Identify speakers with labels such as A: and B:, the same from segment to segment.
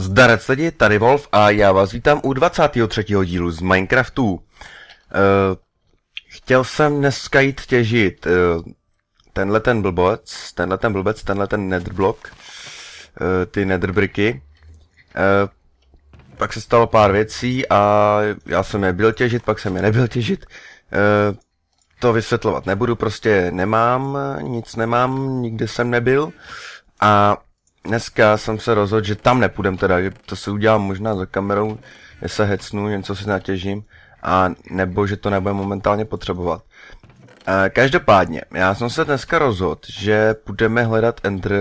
A: Zdarec lidi, tady Wolf a já vás vítám u 23. dílu z Minecraftu. Chtěl jsem dneska jít těžit tenhle ten netherblock, ty netherbricky. Pak se stalo pár věcí a já jsem je byl těžit, pak jsem je nebyl těžit. To vysvětlovat nebudu, prostě nic nemám, nikde jsem nebyl. A dneska jsem se rozhodl, že tam nepůjdem teda, že to si udělám možná za kamerou, že se hecnu, něco si natěžím, a nebo že to nebudem momentálně potřebovat. Každopádně, já jsem se dneska rozhodl, že budeme hledat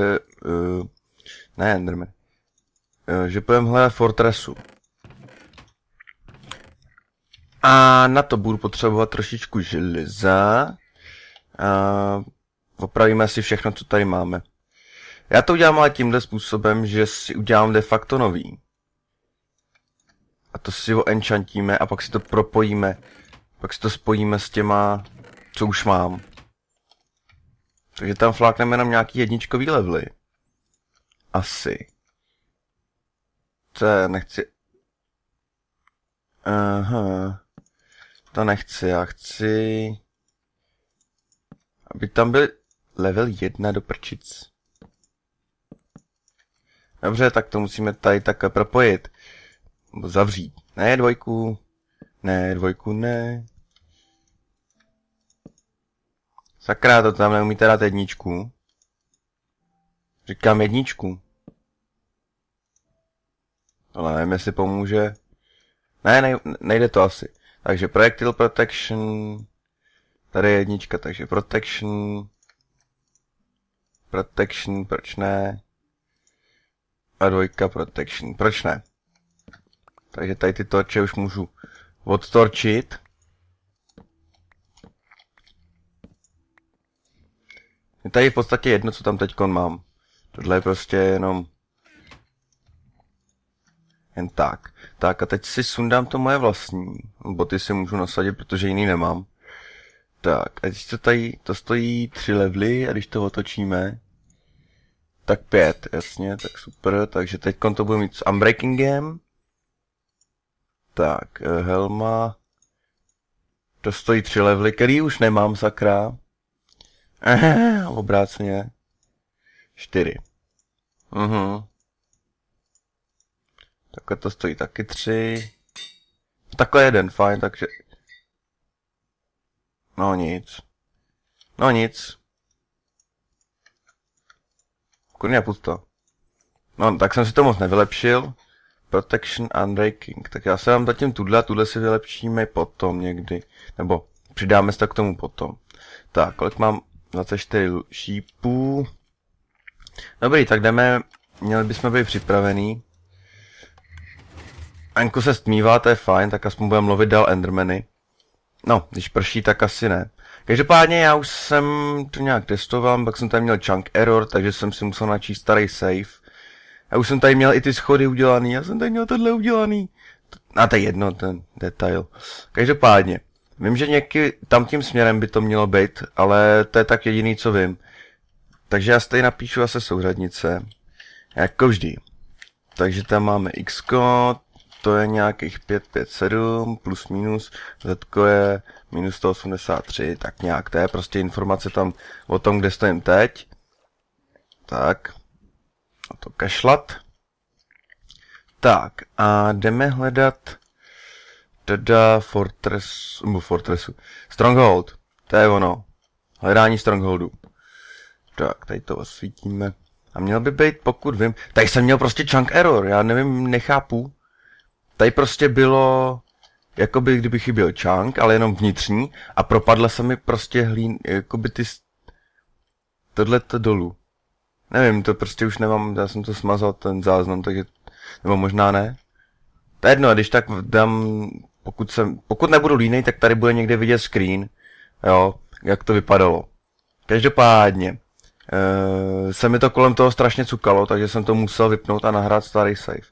A: že budeme hledat Fortressu. A na to budu potřebovat trošičku železa. Opravíme si všechno, co tady máme. Já to udělám ale tímhle způsobem, že si udělám de facto nový. A to si ho enchantíme a pak si to propojíme. Pak si to spojíme s těma, co už mám. Takže tam flákneme jenom nějaký jedničkový levely. Asi. To nechci. Aha. To nechci, já chci... aby tam byl level 1 do prčic. Dobře, tak to musíme tady takhle propojit. Nebo zavřít. Ne, dvojku. Ne, dvojku, ne. Sakra, to tam neumíte dát jedničku. Říkám jedničku. Ale nevím, jestli pomůže. Ne, nejde to asi. Takže projectile protection. Tady je jednička, takže protection. Protection, proč ne? A dvojka protection, proč ne? Takže tady ty torče už můžu odtorčit. Je tady v podstatě jedno, co tam teďkon mám. Tohle je prostě jenom... jen tak. Tak a teď si sundám to moje vlastní. Boty si můžu nasadit, protože jiný nemám. Tak, a když to stojí 3 levely a když to otočíme, tak 5, jasně, tak super, takže teď to budu mít s unbreakingem. Tak, helma. To stojí 3 levely, který už nemám, sakra. Obráceně. 4. Takhle to stojí taky 3. Takhle 1, fajn, takže... No nic. Kurně pusto. No, tak jsem si to moc nevylepšil. Protection unbreaking. Tak já se vám zatím tuhle si vylepšíme potom někdy. Nebo přidáme se to k tomu potom. Tak, kolik mám? 24 šípů. Dobrý, tak jdeme. Měli bychom být připravený. Venku se stmívá, to je fajn, tak aspoň budeme lovit dál endermany. No, když prší, tak asi ne. Každopádně já už jsem to nějak testoval, pak jsem tady měl chunk error, takže jsem si musel načíst starý save. Já už jsem tady měl i ty schody udělaný, já jsem tady měl tohle udělaný. A to je jedno, ten detail. Každopádně, vím, že někdy tam tím směrem by to mělo být, ale to je tak jediný, co vím. Takže já tady napíšu asi souřadnice, jako vždy. Takže tam máme x, to je nějakých 557 plus minus, z je minus 183, tak nějak, to je prostě informace tam o tom, kde stojím teď. Tak, a to kašlat. Tak, a jdeme hledat teda Fortressu. Stronghold, to je ono. Hledání Strongholdu. Tak, tady to osvítíme. A měl by být, pokud vím, tady jsem měl prostě chunk error, já nevím, nechápu. Tady prostě bylo, jakoby kdyby chyběl chunk, ale jenom vnitřní, a propadla se mi prostě jakoby tohleto dolů. Nevím, to prostě už nemám, já jsem to smazal, ten záznam, takže, nebo možná ne. To je jedno, když tak dám, pokud nebudu línej, tak tady bude někde vidět screen, jo, jak to vypadalo. Každopádně, se mi to kolem toho strašně cukalo, takže jsem to musel vypnout a nahrát starý save.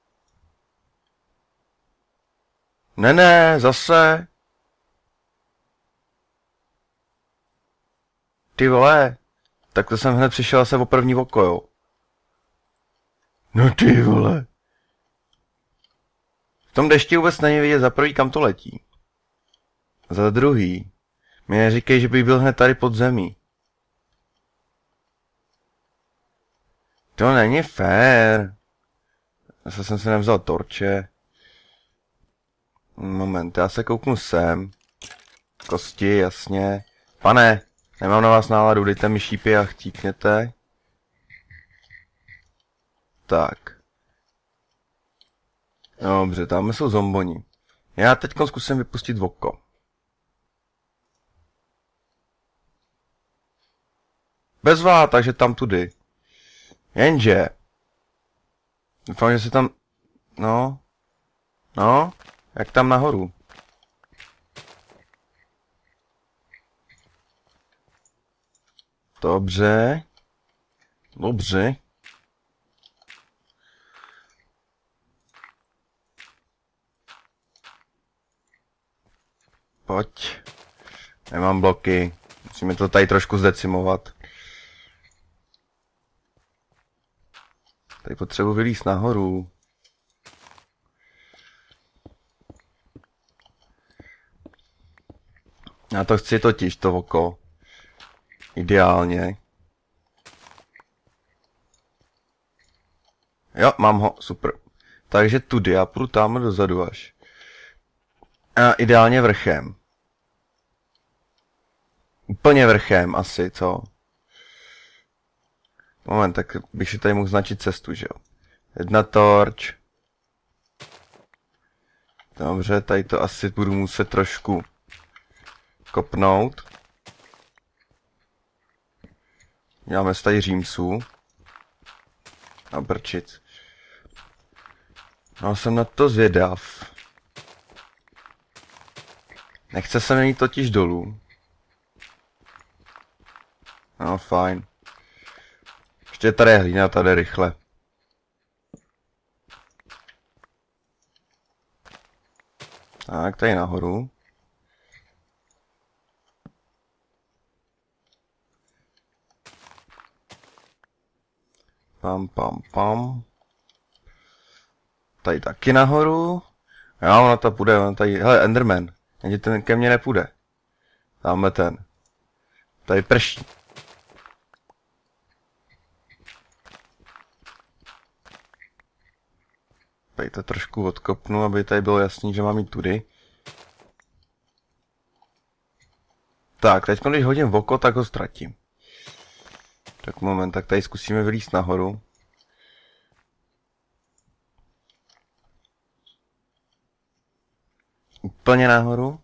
A: Ne, zase. Ty vole. Tak to jsem hned přišel se o první oko, jo. No ty vole. V tom dešti vůbec není vidět za prvý, kam to letí. Za druhý. Mi neříkej, že bych byl hned tady pod zemí. To není fér. Zase jsem si nevzal torče. Moment, já se kouknu sem. Kosti, jasně. Pane, nemám na vás náladu, dejte mi šípy a chcípněte. Tak. Dobře, tam jsou zomboni. Já teď zkusím vypustit oko. Bezvá, takže tam tudy. Jenže. Doufám, že se tam... No, jak tam nahoru. Dobře. Dobře. Pojď. Nemám bloky. Musíme to tady trošku zdecimovat. Tady potřebuji vylízt nahoru. Já to chci totiž, to oko. Ideálně. Jo, mám ho, super. Takže tudy, já půjdu tam dozadu až. A ideálně vrchem. Úplně vrchem asi, co? Moment, tak bych si tady mohl značit cestu, že jo? Jedna torč. Dobře, tady to asi budu muset trošku kopnout. Děláme tady římsů. A brčit. No, jsem na to zvědav. Nechce se mi jít totiž dolů. No, fajn. Ještě tady je hlína, tady rychle. Tak, tady nahoru. Pam. Tady taky nahoru. Jo, ona to půjde, ona tady, hele, Enderman. Jenže ten ke mně nepůjde. Dáme ten. Tady prší. Tady to trošku odkopnu, aby tady bylo jasný, že mám jít tudy. Tak, teď když hodím v oko, tak ho ztratím. Tak moment, tak tady zkusíme vylízt nahoru. Úplně nahoru.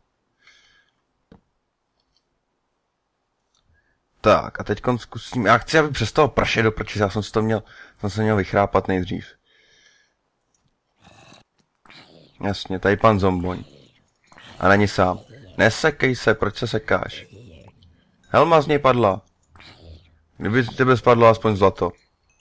A: Tak, a teď zkusím. Já chci, aby přestalo pršet do prčic, já jsem se měl vychrápat nejdřív. Jasně, tady pan zomboň. A není sám. Nesekej se, proč se sekáš? Helma z něj padla. Kdyby z tebe spadlo aspoň zlato.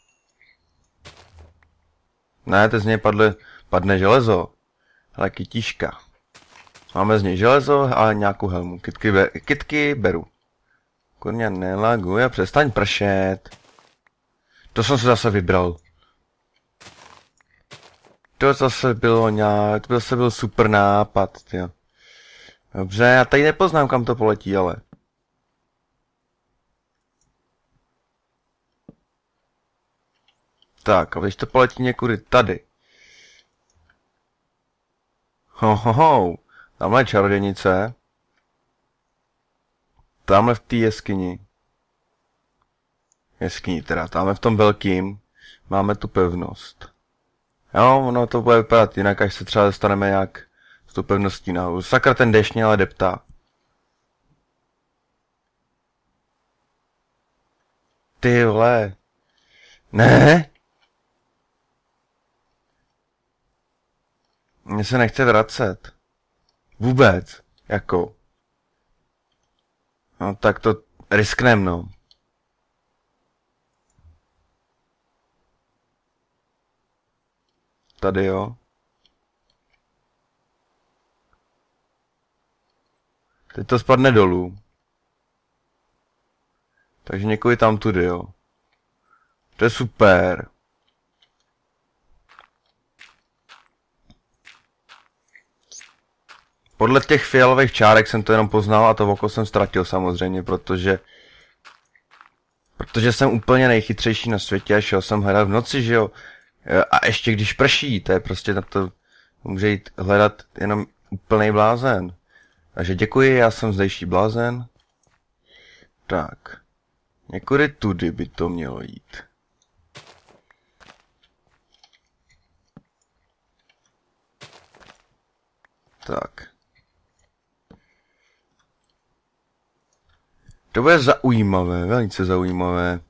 A: Ne, teď z něj padne železo. Ale kytíška. Máme z něj železo a nějakou helmu. Kytky beru. Kurňa, nelaguje, přestaň pršet. To jsem se zase vybral. To zase bylo nějak, to zase byl super nápad, tyjo. Dobře, já tady nepoznám, kam to poletí, ale. Tak, a když to poletí někudy tady. Ho. Tamhle je čarodějnice. Tamhle v té jeskyni. Tamhle v tom velkým. Máme tu pevnost. Jo, ono to bude vypadat jinak, až se třeba dostaneme nějak s tou pevností nahoru. Sakra, ten déšť mě ale deptá. Ty vole. Ne? Mně se nechce vracet. Vůbec. Jako. No tak to risknem, no. Tady jo. Teď to spadne dolů. Takže někoho tam tudy, jo. To je super. Podle těch fialových čárek jsem to jenom poznal a to oko jsem ztratil samozřejmě, protože jsem úplně nejchytřejší na světě a šel jsem hledat v noci, že jo. A ještě když prší, to je prostě na to může jít hledat jenom úplnej blázen. Takže děkuji, já jsem zdejší blázen. Tak. Někudy tudy by to mělo jít. Tak. To bude zaujímavé, velice zaujímavé.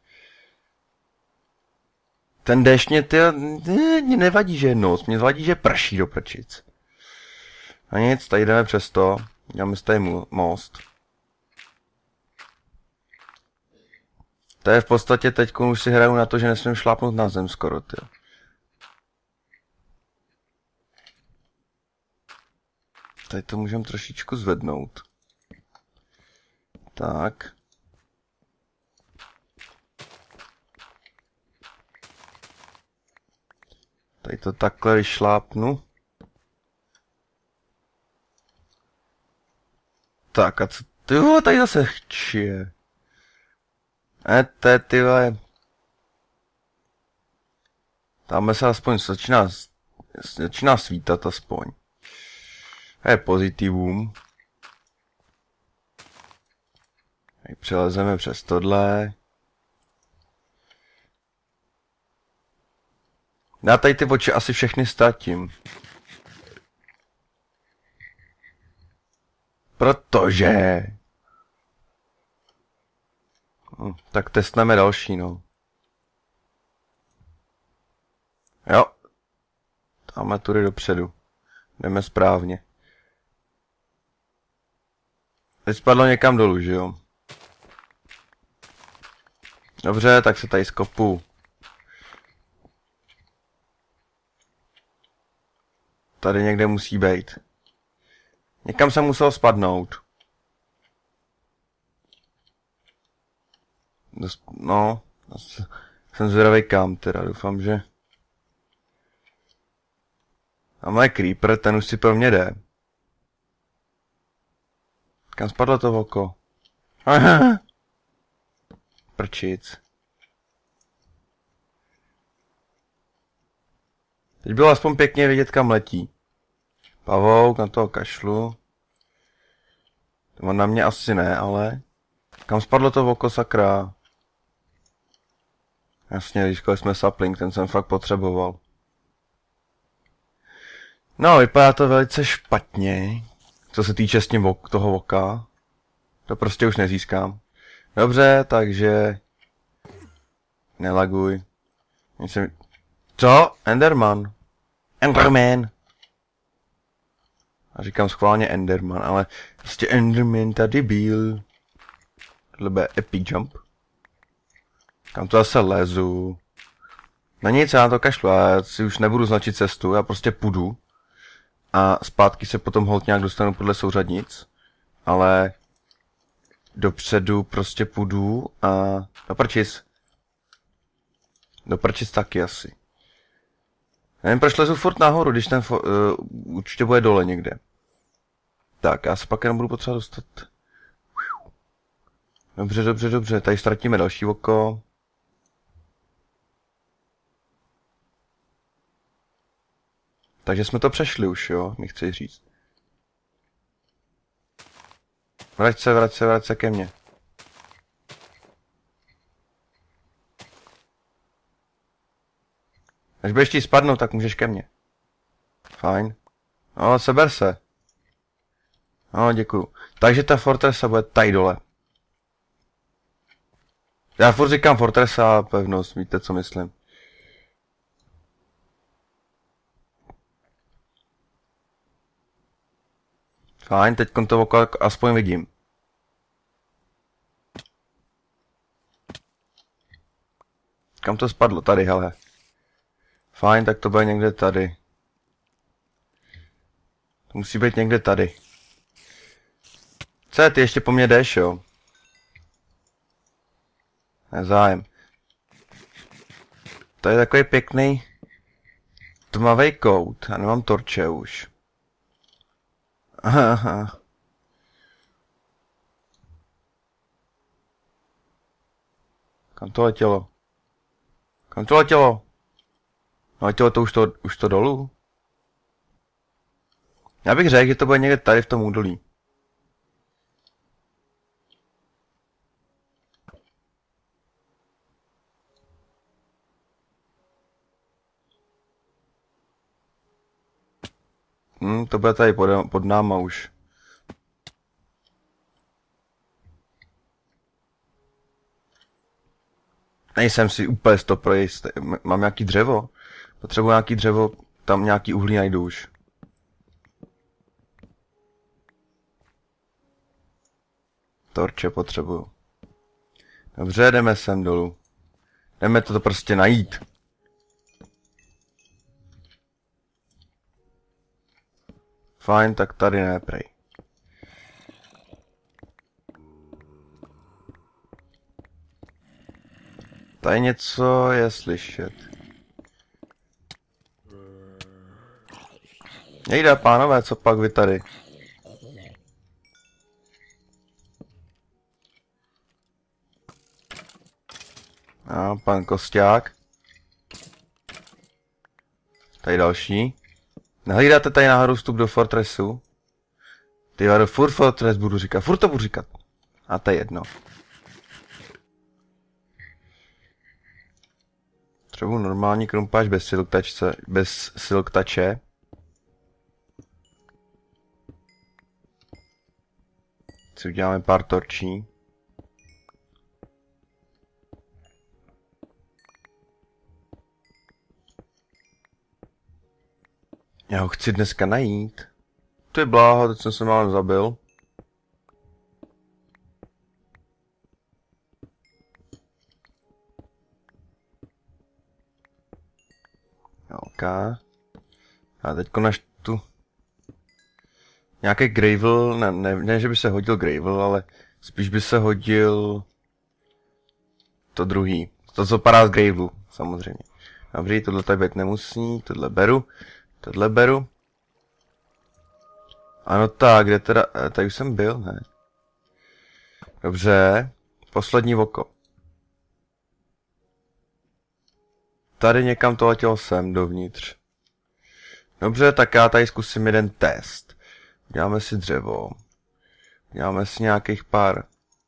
A: Ten déšť mě nevadí, že je noc, mě vadí, že prší do prčic. A nic, tady jdeme přes to. Děláme si tady most. To je v podstatě teď už si hraju na to, že nesmím šlápnout na zem skoro, ty. Tady to můžeme trošičku zvednout. Tak. Tady to takhle vyšlápnu. Tak a co? Tyhle, tady zase chčije. Tyhle. Tamhle se aspoň začíná svítat aspoň. To je pozitivum. Tady přelezeme přes tohle. Já tady ty oči asi všechny ztratím. Protože... tak testneme další, no. Jo. Dáme tudy dopředu. Jdeme správně. Teď spadlo někam dolů, že jo? Dobře, tak se tady skopu. Tady někde musí být. Někam jsem musel spadnout. No, jsem zvědavej kam teda, doufám, že... A můj creeper, ten už si pro mě jde. Kam spadlo to oko? Aha. Prčic. Teď bylo aspoň pěkně vidět, kam letí. Pavouk, na toho kašlu. To na mě asi ne, ale... Kam spadlo to oko, sakra? Jasně, když jsme sapling, ten jsem fakt potřeboval. No, vypadá to velice špatně. Co se týče s tím toho oka. To prostě už nezískám. Dobře, takže... Nelaguj. Co? Enderman. Enderman. A říkám schválně Enderman, ale prostě Enderman tady byl. Tohle bude epic jump. Kam to zase lezu. Na nic, já na to kašlu, já si už nebudu značit cestu, já prostě půjdu. A zpátky se potom holt nějak dostanu podle souřadnic. Ale dopředu prostě půjdu a do prčic taky asi. Nevím, proč lezu furt nahoru, když ten určitě bude dole někde. Tak, já se pak jenom budu potřebovat dostat. Dobře, tady ztratíme další oko. Takže jsme to přešli už, jo, mi chci říct. Vrať se ke mně. Až budeš ti spadnout, tak můžeš ke mně. Fajn. No, seber se. No, děkuju. Takže ta fortresa bude tady dole. Já furt říkám fortresa a pevnost, víte, co myslím. Fajn, teď to oko aspoň vidím. Kam to spadlo? Tady, hele. Fajn, tak to bude někde tady. To musí být někde tady. Co, ty ještě po mně jdeš, jo? Nezájem. To je takový pěkný tmavý kout. Já nemám torče už. Aha. Kam to letělo? Kam to letělo? No letělo to už to dolů? Já bych řekl, že to bude někde tady v tom údolí. To bude tady pod náma už. Nejsem si úplně pro jistý. Mám nějaký dřevo? Potřebuji nějaký dřevo, tam nějaký uhlí najdu už. Torče potřebuju. Dobře, jdeme sem dolů. Jdeme to prostě najít. Fajn, tak tady ne, prej. Tady něco je slyšet. Nejde, pánové, co pak vy tady? A pan Kosťák. Tady další. Nehlídáte tady náhodou vstup do Fortressu? Ty vado, furt Fortress budu říkat, furt to budu říkat. A to je jedno. Třeba normální krumpáč bez silk touche. Si uděláme pár torčí. Já ho chci dneska najít. To je bláho, teď jsem se málem zabil. OK. A teďko tu nějaký gravel, ne, že by se hodil gravel, ale spíš by se hodil to druhý. To, co padá z gravelu, samozřejmě. Dobrý, tohle tady být nemusí, tohle beru. Ano tak, kde teda, tady už jsem byl, ne? Dobře, poslední oko. Tady někam to letělo sem, dovnitř. Dobře, tak já tady zkusím jeden test. Děláme si dřevo. Děláme si nějakých pár.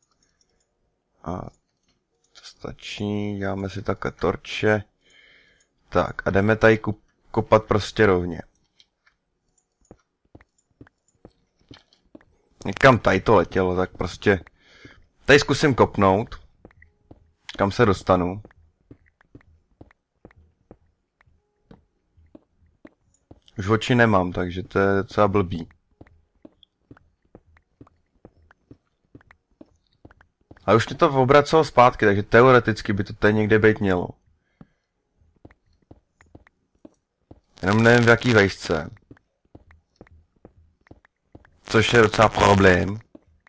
A: A to stačí, děláme si takhle torče. Tak, a jdeme tady kopat prostě rovně. Někam tady to letělo, tak prostě... Tady zkusím kopnout. Kam se dostanu. Už oči nemám, takže to je docela blbý. Ale už mě to obracelo zpátky, takže teoreticky by to tady někde být mělo. Jenom nevím v jaký vejšce. Což je docela problém.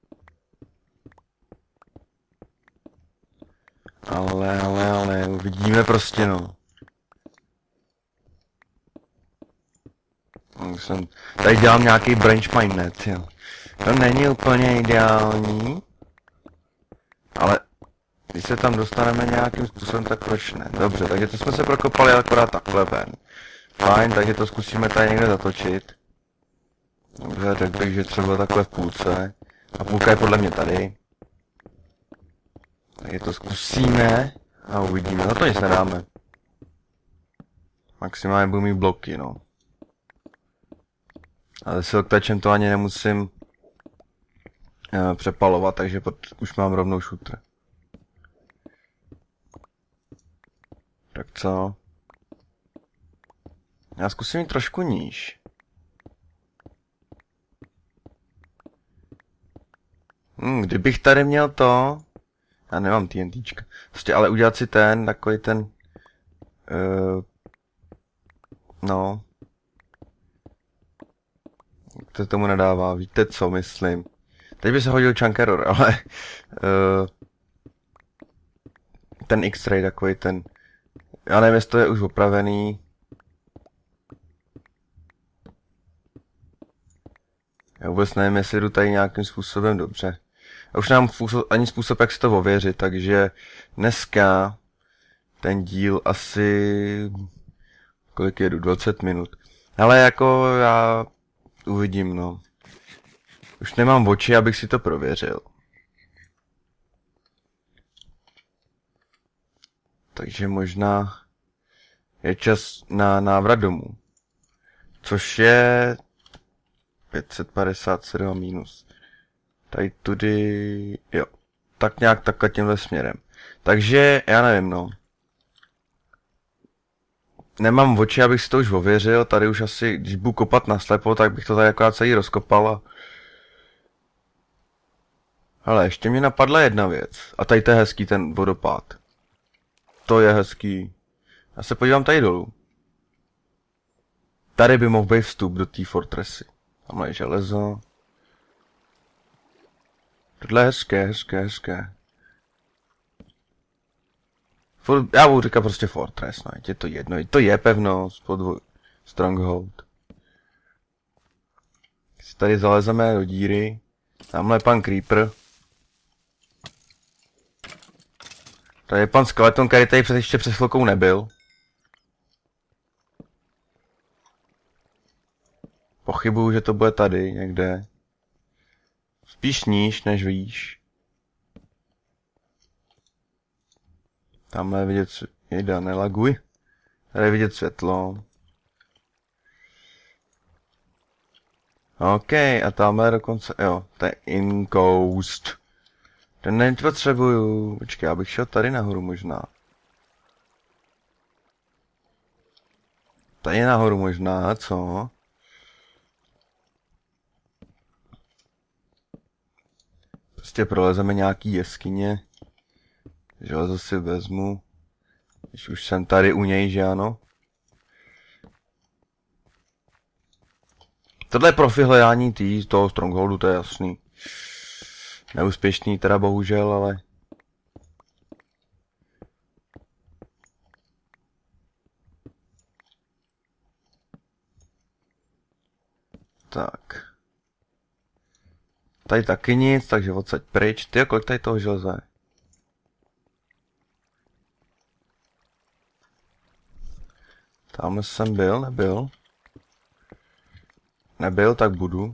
A: Ale, uvidíme prostě, no. Tady dělám nějaký branch mindnet, jo. To není úplně ideální. Ale když se tam dostaneme nějakým způsobem, tak proč ne? Dobře, takže to jsme se prokopali akorát takhle ven. Fajn, takže to zkusíme tady někde zatočit. Dobře, řekl bych, že třeba takhle v půlce. A půlka je podle mě tady. Takže to zkusíme a uvidíme. Na to nic nedáme. Maximálně budu mít bloky, no. Ale s silktouchem to ani nemusím přepalovat, takže už mám rovnou shooter. Tak co? Já zkusím jít trošku níž. Kdybych tady měl to... Já nemám TNTčka. Prostě ale udělat si takový ten... no... To tomu nedává, víte co myslím. Teď by se hodil chunk error, ale... ten X-ray takový ten... Já nevím, jestli to je už opravený. Já vůbec nevím, jestli jdu tady nějakým způsobem dobře. Já už nemám ani způsob, jak si to ověřit, takže dneska ten díl asi... Kolik jedu? 20 minut. Ale jako já uvidím, no. Už nemám oči, abych si to prověřil. Takže možná je čas na návrat domů. Což je 557 minus. Tady tudy, jo. Tak nějak takhle tímhle směrem. Takže, já nevím, no. Nemám oči, abych si to už ověřil. Tady už asi, když budu kopat naslepo, tak bych to tady akorát celý rozkopal a... Ale ještě mi napadla jedna věc. A tady to je hezký ten vodopád. To je hezký. Já se podívám tady dolů. Tady by mohl být vstup do té fortresy. Tamhle je železo. Tohle je hezké. Já budu říkat prostě fortress, no, je to jedno. To je pevnost, stronghold. Si tady zalezeme do díry. Tamhle je pan Creeper. Tady je pan Skeleton, který tady ještě před chvilkou nebyl. Pochybuju, že to bude tady někde. Spíš níž než výš. Tamhle je vidět jejda, nelaguj. Tady je vidět světlo. OK, a tamhle dokonce, jo, to je incoast. Ten nepotřebuju. Počkej, já bych šel tady nahoru možná. Tady nahoru možná, co? Prostě prolezeme nějaký jeskyně. Železo si vezmu. Když už jsem tady u něj, že ano? Tohle je profi hledání toho strongholdu, to je jasný. Neúspěšný teda bohužel, ale... Tak. Tady taky nic, takže odsaď pryč. Ty, kolik tady toho železa je? Tamhle jsem byl, nebyl? Nebyl, tak budu.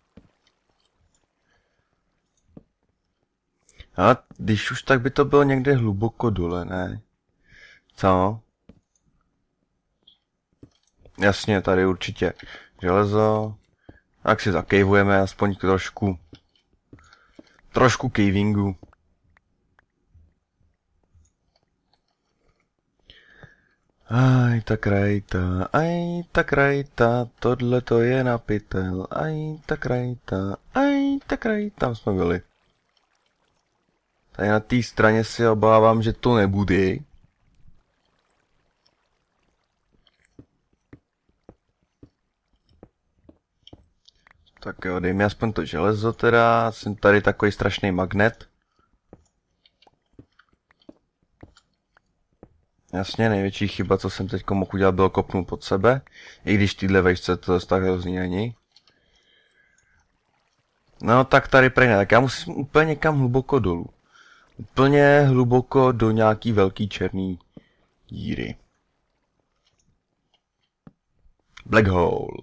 A: A když už, tak by to bylo někde hluboko dole, ne? Co? Jasně, tady určitě železo. Tak si zakejvujeme aspoň trošku. Trošku cavingu. Aj ta krajta, tohle to je na pytel. Aj ta krajta, tam jsme byli. Tady na té straně si obávám, že to nebude. Tak jo, dej mi aspoň to železo teda, jsem tady takový strašný magnet. Jasně, největší chyba, co jsem teď mohl udělat, bylo kopnout pod sebe. I když týhle vejšce to tak hrozný není. No tak tady prej ne, tak já musím úplně někam hluboko dolů. Úplně hluboko do nějaký velký černý díry. Black hole.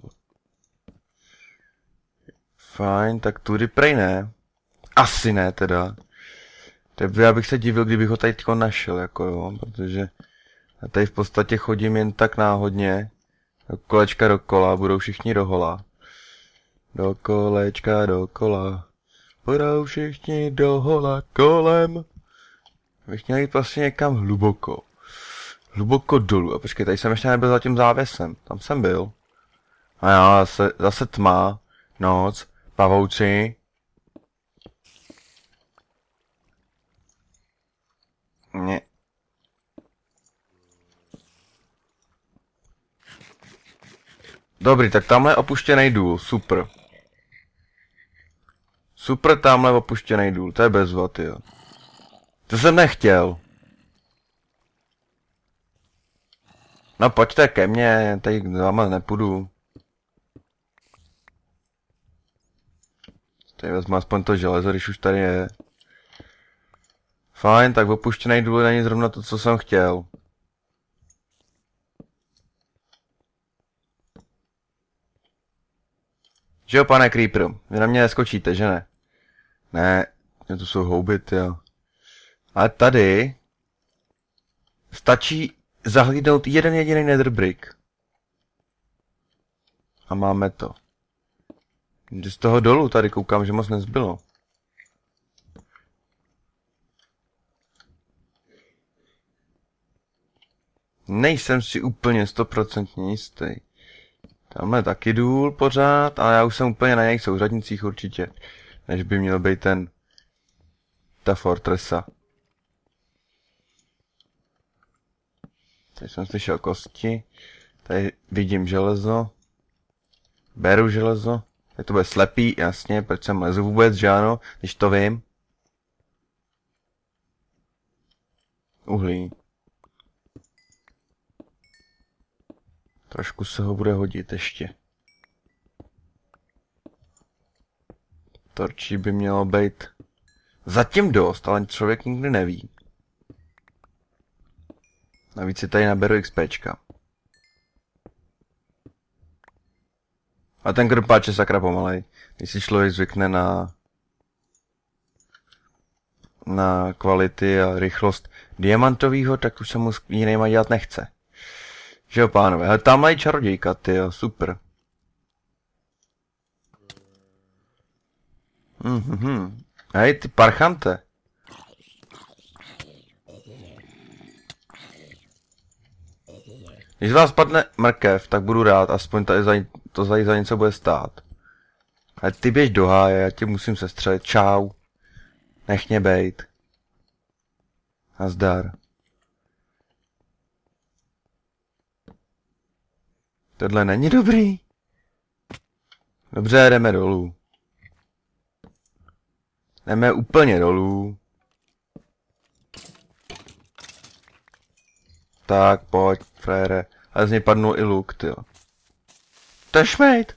A: Fajn, tak tudy prej ne. Asi ne teda. Já bych se divil, kdybych ho tady tyko našel, jako jo, protože já tady v podstatě chodím jen tak náhodně. Do kolečka dokola, budou všichni dohola. Do kolečka dokola. Budou všichni dohola kolem. Bych měl jít vlastně někam hluboko. Hluboko dolů. A počkej, tady jsem ještě nebyl za tím závěsem. Tam jsem byl. A já, zase tma. Noc. Pavouci. Ne. Dobrý, tak tamhle je opuštěný důl. Super. Super, tamhle je opuštěný důl. To je bezva, tyjo. To jsem nechtěl. No pojďte ke mně, tady s váma nepůjdu. Tady vezmu aspoň to železo, když už tady je. Fajn, tak opuštěnej důl není zrovna to, co jsem chtěl. Že jo, pane Creeperu, vy na mě neskočíte, že ne? Ne, to jsou houby, jo. Ale tady stačí zahlídnout jeden jediný nether brick. A máme to. Z toho dolů tady koukám, že moc nezbylo. Nejsem si úplně 100% jistý. Tamhle taky důl pořád, ale já už jsem úplně na nějakých souřadnicích určitě. Než by měl být ta fortresa. Tady jsem slyšel kosti. Tady vidím železo. Beru železo. Tady to bude slepý, jasně, proč jsem lezu vůbec, že ano, když to vím. Uhlí. Trošku se ho bude hodit ještě. Torčí by mělo být zatím dost, ale člověk nikdy neví. Navíc si tady naberu XPčka. A ten krpáč je sakra pomalej. Když si člověk zvykne na kvality a rychlost diamantovýho, tak už se mu jinýma dělat nechce. Že jo, pánové, ale tam mají čarodějka, tyjo, super. Hej, ty parchante. Když z vás padne mrkev, tak budu rád, aspoň to za něco bude stát. Ale ty běž do háje, já tě musím sestřelit, čau. Nech mě bejt. Nazdar. Tohle není dobrý. Dobře, jdeme dolů. Jdeme úplně dolů. Tak, pojď, frére. Ale z něj padnul i luk, tyjo. To je šmejt.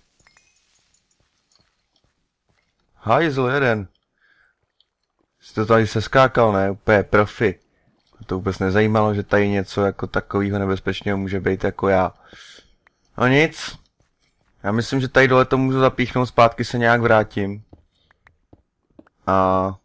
A: Hajzl jeden. Jsi to tady seskákal, ne? Úplně profi. To vůbec nezajímalo, že tady něco jako takového nebezpečného může být jako já. No nic. Já myslím, že tady dole to můžu zapíchnout, zpátky se nějak vrátím. A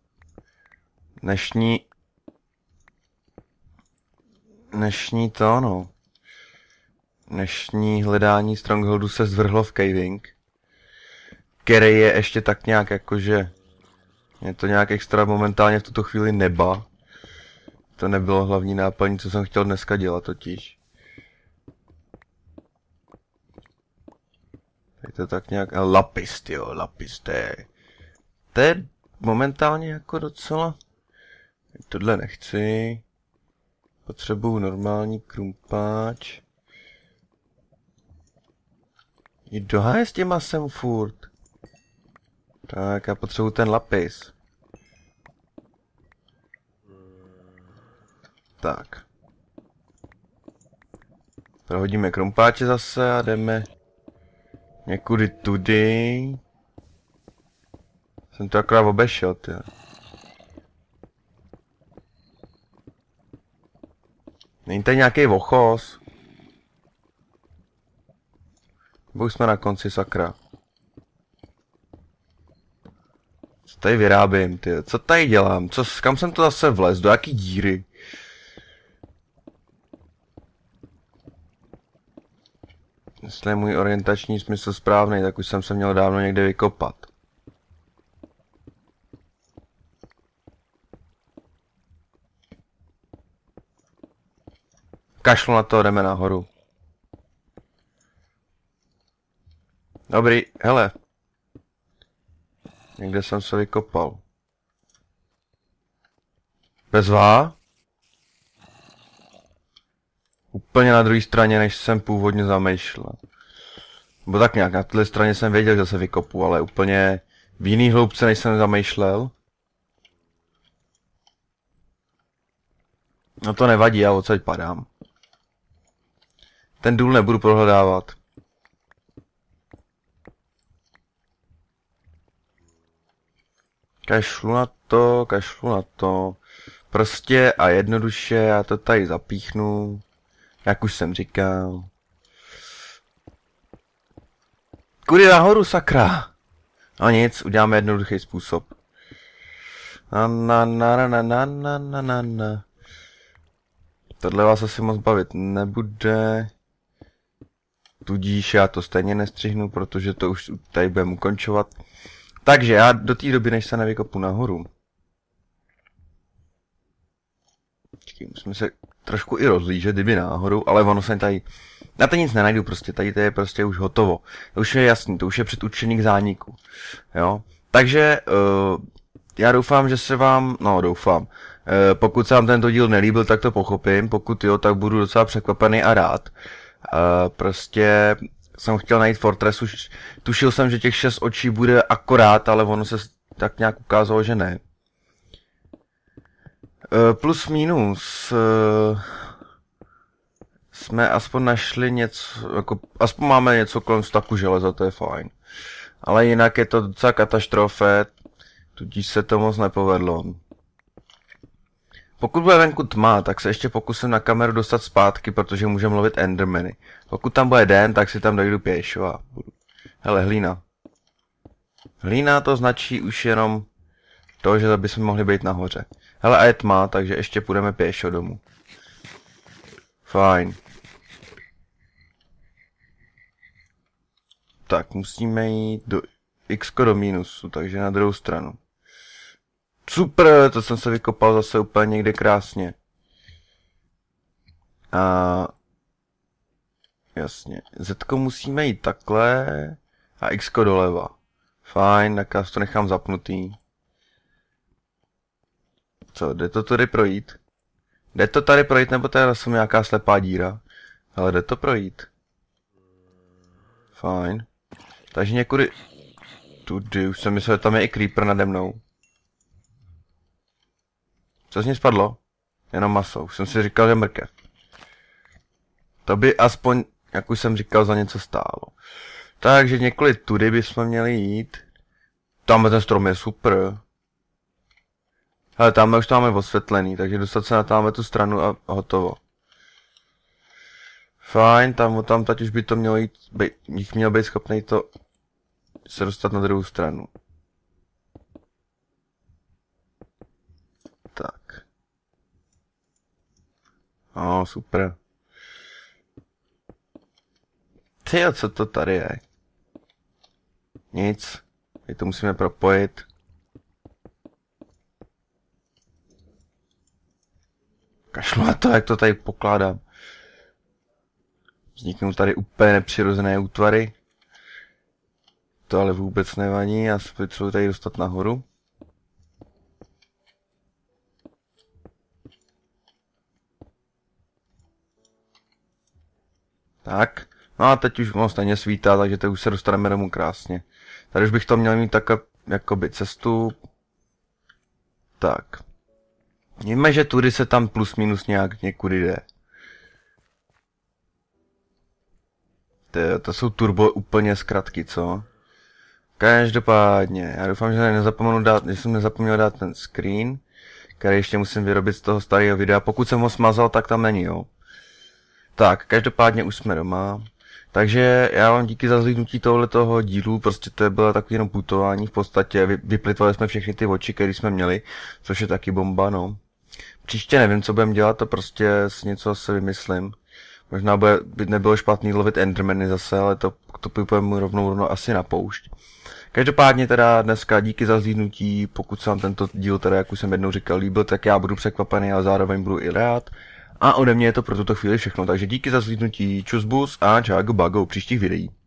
A: dnešní hledání Strongholdu se zvrhlo v caving, který je ještě tak nějak jakože, je to nějak extra momentálně v tuto chvíli neba. To nebylo hlavní náplní, co jsem chtěl dneska dělat totiž. Je to tak nějak, lapis, tyjo, lapis, to je momentálně jako docela, tohle nechci. Potřebuju normální krumpáč. Jít do háje s těma sem furt. Tak, já potřebuju ten lapis. Tak. Prohodíme krumpáče zase a jdeme někudy tudy. Jsem to akorát obešel, tyjo. Není tady nějaký vochos? Nebo už jsme na konci, sakra. Co tady vyrábím, ty? Co tady dělám? Kam jsem to zase vlez? Do jaký díry? Jestli je můj orientační smysl správný, tak už jsem se měl dávno někde vykopat. Kašlu na to, jdeme nahoru. Dobrý, hele. Někde jsem se vykopal. Bezvá? Úplně na druhé straně, než jsem původně zamýšlel. Bo tak nějak, na této straně jsem věděl, že se vykopu, ale úplně v jiný hloubce, než jsem zamýšlel. No to nevadí, já odsaď padám. Ten důl nebudu prohledávat. Kašlu na to, kašlu na to. Prostě a jednoduše já to tady zapíchnu, jak už jsem říkal. Kudy nahoru, sakra? No nic, uděláme jednoduchý způsob. Na. Tohle vás asi moc bavit nebude. Tudíž já to stejně nestřihnu, protože to už tady budeme ukončovat. Takže já do té doby, než se nevykopu nahoru. Musíme se trošku i rozlížet, kdyby náhodou, ale ono se tady... Na to nic nenajdu prostě, tady to je prostě už hotovo. To už je jasný, to už je předurčený k zániku. Jo? Takže já doufám, že se vám... No, doufám. Pokud se vám tento díl nelíbil, tak to pochopím. Pokud jo, tak budu docela překvapený a rád. Prostě jsem chtěl najít Fortress, už tušil jsem, že těch 6 očí bude akorát, ale ono se tak nějak ukázalo, že ne. Plus minus jsme aspoň našli něco, jako, aspoň máme něco kolem staku železa, to je fajn. Ale jinak je to docela katastrofe, tudíž se to moc nepovedlo. Pokud bude venku tma, tak se ještě pokusím na kameru dostat zpátky, protože můžeme lovit endermany. Pokud tam bude den, tak si tam dojdu pěšo a budu. Hele, hlína. Hlína to značí už jenom to, že bychom mohli být nahoře. Hele, a je tma, takže ještě půjdeme pěšo domů. Fajn. Tak, musíme jít do x do mínusu, takže na druhou stranu. Super, to jsem se vykopal zase úplně někde krásně. A... Jasně, Z musíme jít takhle a X doleva. Fajn, tak já to nechám zapnutý. Co, jde to tady projít? Jde to tady projít, nebo tady jsem nějaká slepá díra? Ale jde to projít. Fajn. Takže někudy... Tudy, už jsem myslel, že tam je i creeper nade mnou. Co z ní spadlo? Jenom maso, už jsem si říkal, že mrkev. To by aspoň, jak už jsem říkal, za něco stálo. Takže několik tudy bychom měli jít. Tam ten strom je super. Ale tam už to máme osvětlený, takže dostat se na tamhle tu stranu a hotovo. Fajn, tam teď už by to mělo jít, jich měl být schopný to se dostat na druhou stranu. Tak. Super. Tyjo, co to tady je? Nic. Teď to musíme propojit. Kašlu na to, jak to tady pokládám. Vzniknou tady úplně nepřirozené útvary. To ale vůbec nevadí, já se potřebuji tady dostat nahoru. Tak. No a teď už moc stejně svítá, takže teď už se dostaneme domů krásně. Tady už bych to měl mít tak jakoby cestu. Tak. Víme, že tudy se tam plus minus nějak někudy jde. To jsou turbo úplně zkratky, co? Každopádně, já doufám, že jsem nezapomněl dát ten screen, který ještě musím vyrobit z toho starého videa. Pokud jsem ho smazal, tak tam není, jo. Tak, každopádně už jsme doma. Takže já vám díky za zhlídnutí tohoto dílu, prostě to bylo takový jenom putování v podstatě, vyplitvali jsme všechny ty oči, které jsme měli, což je taky bomba, no. Příště nevím, co budeme dělat, to prostě s něco se vymyslím. Možná by nebylo špatný lovit endermany zase, ale to půjdeme rovnou asi na poušť. Každopádně teda dneska díky za zhlídnutí, pokud se vám tento díl teda, jak už jsem jednou říkal, líbil, tak já budu překvapený a zároveň budu i rád. A ode mě je to pro tuto chvíli všechno, takže díky za zhlídnutí, čus bus a čau bago příštích videí.